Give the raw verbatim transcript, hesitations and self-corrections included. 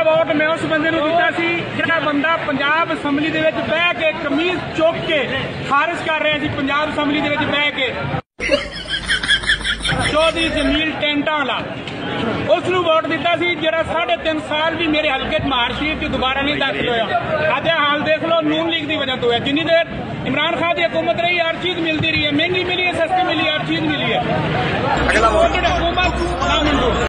Vote मैं उस बंदे नूं दिता सी जिहड़ा बंदा पंजाब असैम्बली दे विच बह के कमीज चुक के खारिज कर रहा सी पंजाब असैम्बली दे विच बह के चौधरी जमील टेंटा वाला उस नूं वोट दिता सी जिहड़ा साढ़े तीन साल भी मेरे हल्के मार्कशीट च दोबारा नहीं दाखिल होया। अज हाल देख लो नून लीग की वजह तो है। जिन्नी देर इमरान खान की हुकूमत रही हर चीज मिलती रही है, महंगी मिली है, सस्ती मिली है, हर चीज मिली है। हुकूमत